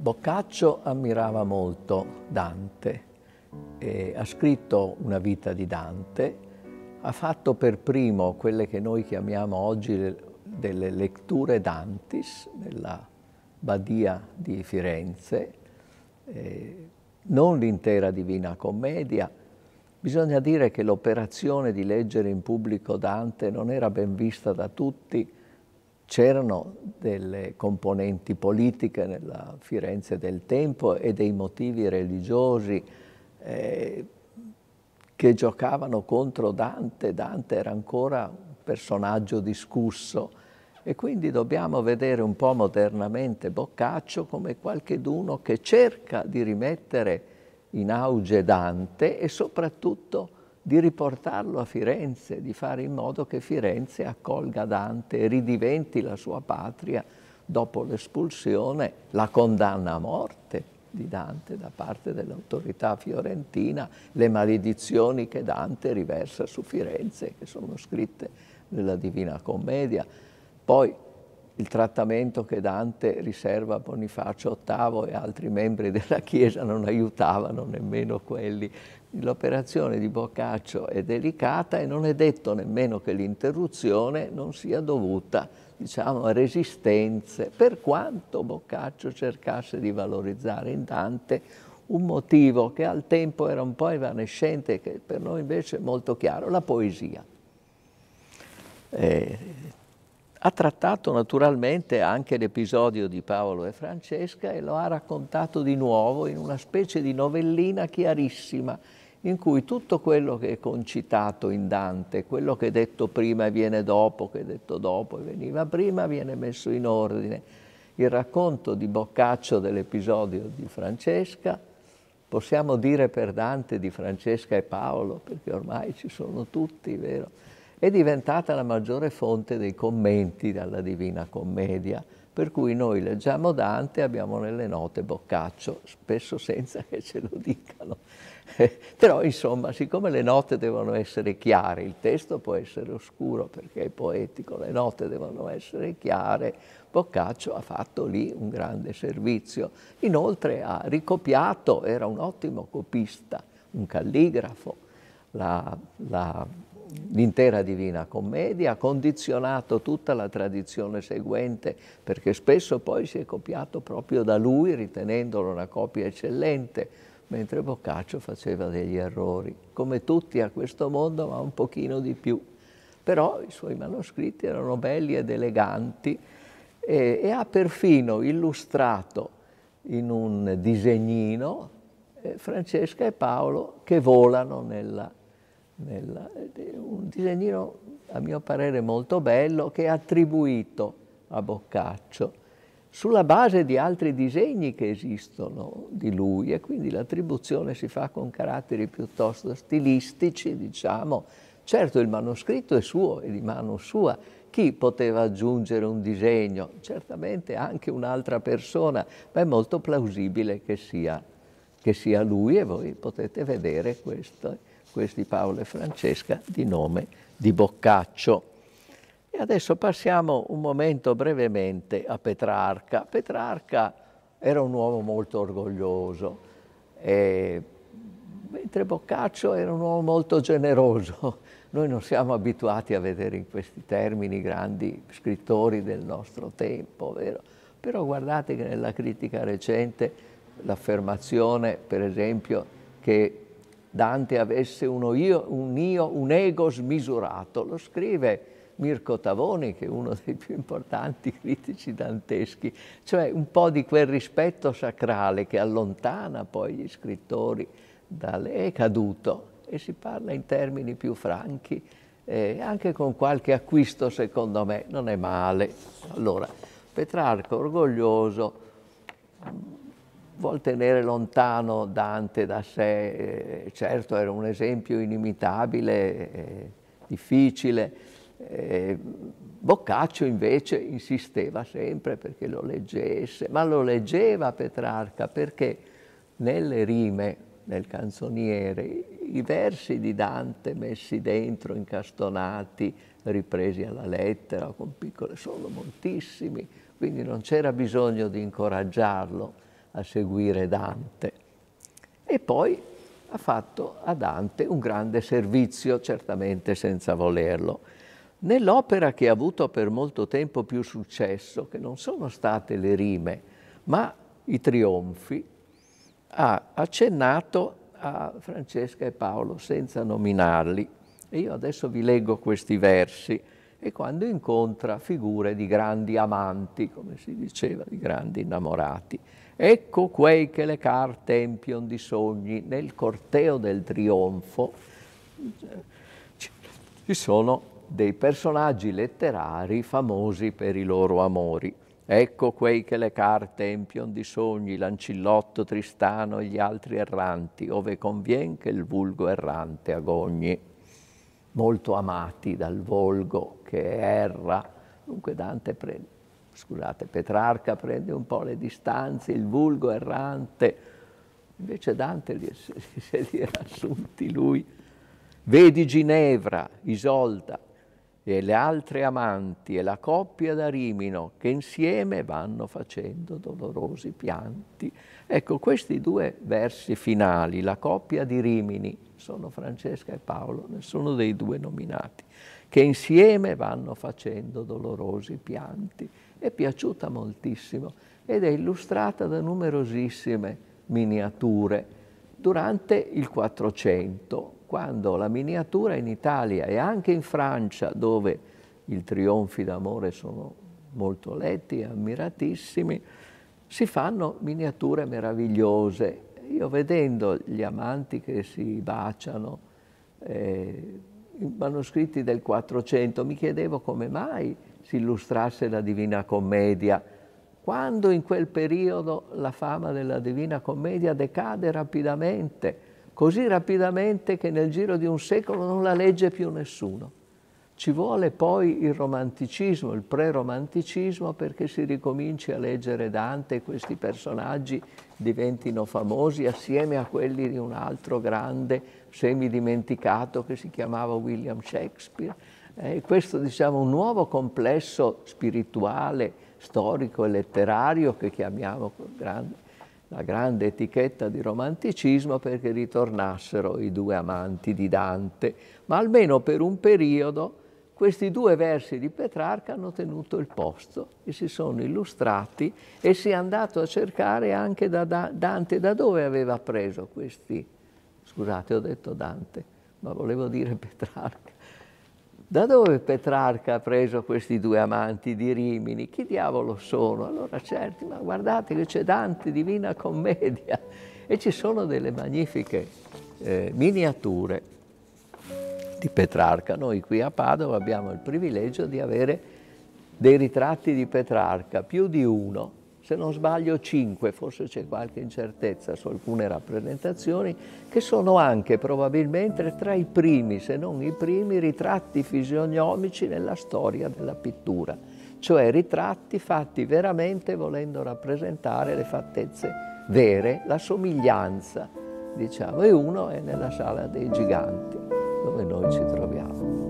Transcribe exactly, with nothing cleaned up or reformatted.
Boccaccio ammirava molto Dante, e ha scritto una vita di Dante, ha fatto per primo quelle che noi chiamiamo oggi le, delle letture Dantis nella Badia di Firenze, eh, non l'intera Divina Commedia. Bisogna dire che l'operazione di leggere in pubblico Dante non era ben vista da tutti. C'erano delle componenti politiche nella Firenze del tempo e dei motivi religiosi eh, che giocavano contro Dante. Dante era ancora un personaggio discusso e quindi dobbiamo vedere un po' modernamente Boccaccio come qualcheduno che cerca di rimettere in auge Dante e soprattutto di riportarlo a Firenze, di fare in modo che Firenze accolga Dante e ridiventi la sua patria dopo l'espulsione, la condanna a morte di Dante da parte dell'autorità fiorentina, le maledizioni che Dante riversa su Firenze, che sono scritte nella Divina Commedia. Poi il trattamento che Dante riserva a Bonifacio ottavo e altri membri della Chiesa non aiutavano nemmeno quelli. L'operazione di Boccaccio è delicata e non è detto nemmeno che l'interruzione non sia dovuta, diciamo, a resistenze, per quanto Boccaccio cercasse di valorizzare in Dante un motivo che al tempo era un po' evanescente e che per noi invece è molto chiaro, la poesia. Eh, Ha trattato naturalmente anche l'episodio di Paolo e Francesca e lo ha raccontato di nuovo in una specie di novellina chiarissima, in cui tutto quello che è concitato in Dante, quello che è detto prima e viene dopo, che è detto dopo e veniva prima, viene messo in ordine. Il racconto di Boccaccio dell'episodio di Francesca, possiamo dire per Dante di Francesca e Paolo, perché ormai ci sono tutti, vero? È diventata la maggiore fonte dei commenti dalla Divina Commedia, per cui noi leggiamo Dante e abbiamo nelle note Boccaccio, spesso senza che ce lo dicano. Però insomma, siccome le note devono essere chiare, il testo può essere oscuro perché è poetico, le note devono essere chiare, Boccaccio ha fatto lì un grande servizio. Inoltre ha ricopiato, era un ottimo copista, un calligrafo, la... la l'intera Divina Commedia, ha condizionato tutta la tradizione seguente, perché spesso poi si è copiato proprio da lui, ritenendolo una copia eccellente, mentre Boccaccio faceva degli errori, come tutti a questo mondo, ma un pochino di più. Però i suoi manoscritti erano belli ed eleganti e, e ha perfino illustrato in un disegnino eh, Francesca e Paolo che volano nella Nella, un disegnino a mio parere molto bello che è attribuito a Boccaccio sulla base di altri disegni che esistono di lui e quindi l'attribuzione si fa con caratteri piuttosto stilistici, diciamo. Certo il manoscritto è suo, è di mano sua, chi poteva aggiungere un disegno? Certamente anche un'altra persona, ma è molto plausibile che sia, che sia lui e voi potete vedere questo. Questi Paolo e Francesca di nome di Boccaccio. E adesso passiamo un momento brevemente a Petrarca. Petrarca era un uomo molto orgoglioso, e, mentre Boccaccio era un uomo molto generoso. Noi non siamo abituati a vedere in questi termini grandi scrittori del nostro tempo, vero? Però guardate che nella critica recente l'affermazione, per esempio, che Dante avesse uno io, un io, un ego smisurato. Lo scrive Mirko Tavoni, che è uno dei più importanti critici danteschi, cioè un po' di quel rispetto sacrale che allontana poi gli scrittori dalle... è caduto e si parla in termini più franchi, eh, anche con qualche acquisto secondo me non è male. Allora, Petrarca orgoglioso, vuol tenere lontano Dante da sé, eh, certo era un esempio inimitabile, eh, difficile. Eh, Boccaccio invece insisteva sempre perché lo leggesse, ma lo leggeva Petrarca perché nelle rime, nel canzoniere, i versi di Dante messi dentro, incastonati, ripresi alla lettera, con piccole, sono moltissimi, quindi non c'era bisogno di incoraggiarlo. a seguire Dante. E poi ha fatto a Dante un grande servizio, certamente senza volerlo. Nell'opera che ha avuto per molto tempo più successo, che non sono state le rime, ma i trionfi, ha accennato a Francesca e Paolo senza nominarli. E io adesso vi leggo questi versi. E quando incontra figure di grandi amanti, come si diceva, di grandi innamorati. Ecco quei che le carte empion di sogni, nel corteo del trionfo ci sono dei personaggi letterari famosi per i loro amori. Ecco quei che le carte empion di sogni, Lancillotto, Tristano e gli altri erranti, ove convien che il vulgo errante agogni. Molto amati dal volgo che erra. Dunque Dante prende, scusate, Petrarca prende un po' le distanze, il vulgo errante, invece Dante li, se li era assunti lui. Vedi Ginevra, Isolda e le altre amanti e la coppia da Rimino che insieme vanno facendo dolorosi pianti. Ecco, questi due versi finali, la coppia di Rimini, sono Francesca e Paolo, nessuno dei due nominati, che insieme vanno facendo dolorosi pianti. È piaciuta moltissimo ed è illustrata da numerosissime miniature durante il Quattrocento, quando la miniatura in Italia e anche in Francia, dove i trionfi d'amore sono molto letti e ammiratissimi, si fanno miniature meravigliose. Io vedendo gli amanti che si baciano, eh, i manoscritti del Quattrocento, mi chiedevo come mai si illustrasse la Divina Commedia, quando in quel periodo la fama della Divina Commedia decade rapidamente, così rapidamente che nel giro di un secolo non la legge più nessuno. Ci vuole poi il romanticismo, il pre-romanticismo, perché si ricominci a leggere Dante e questi personaggi diventino famosi assieme a quelli di un altro grande semidimenticato che si chiamava William Shakespeare. Eh, questo, diciamo, un nuovo complesso spirituale, storico e letterario che chiamiamo grande, la grande etichetta di romanticismo, perché ritornassero i due amanti di Dante. Ma almeno per un periodo questi due versi di Petrarca hanno tenuto il posto e si sono illustrati, e si è andato a cercare anche da, da Dante da dove aveva preso questi, scusate ho detto Dante, ma volevo dire Petrarca, da dove Petrarca ha preso questi due amanti di Rimini, chi diavolo sono? Allora certi, ma guardate che c'è Dante, Divina Commedia, e ci sono delle magnifiche eh, miniature di Petrarca. Noi qui a Padova abbiamo il privilegio di avere dei ritratti di Petrarca, più di uno, se non sbaglio cinque, forse c'è qualche incertezza su alcune rappresentazioni, che sono anche probabilmente tra i primi, se non i primi, ritratti fisionomici nella storia della pittura, cioè ritratti fatti veramente volendo rappresentare le fattezze vere, la somiglianza, diciamo, e uno è nella Sala dei Giganti, dove noi ci troviamo.